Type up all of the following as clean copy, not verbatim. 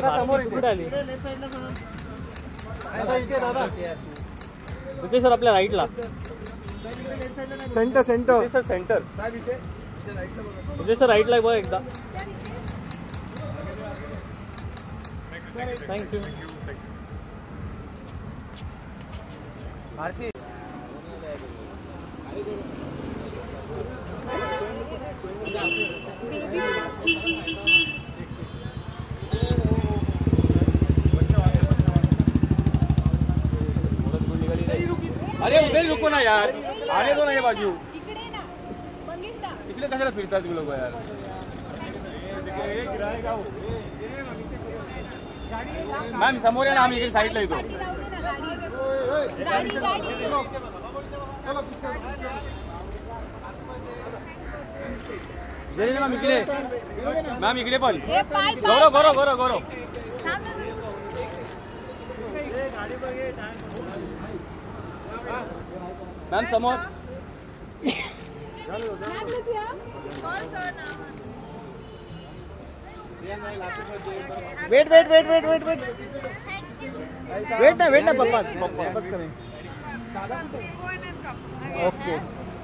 कुठे आली इथे सर आपल्या राईटला सेंटर सेंटर सर सेंटर इथे सर राईटला बघ एकदा थँक्यू आरती अरे उधर रुको ना यार, आने दो ना ये बाजू. इकडे कशाला फिरतात तुम्ही लोक यार. मॅम समोर आहे ना, आम्ही इकडे साईडला येतो. जरी मॅम इकडे, मॅम इकडे पण गौरव गौरव गौरव गौरव मैम समोर wait wait wait wait wait wait wait ना पप्पा वापस करें. ओके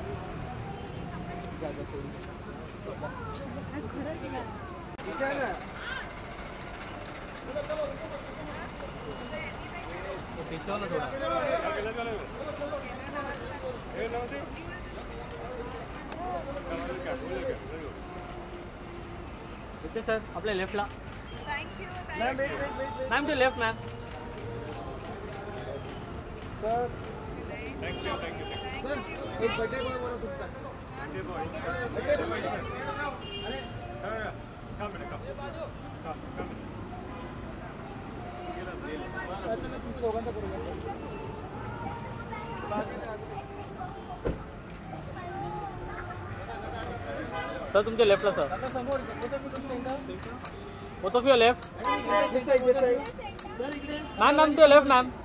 इथे सर आपल्या लेफ्टला. Ma'am to left ma'am. Sir thank you sir. एक बर्थडे बॉय बरोबर तुमचा बर्थडे बॉय. अरे काम बेटा काम चला तुमच्या दोघांचा करूया. सर तुमच्या लेफ्टला sir. Both of your left. Ma'am ma'am to left ma'am.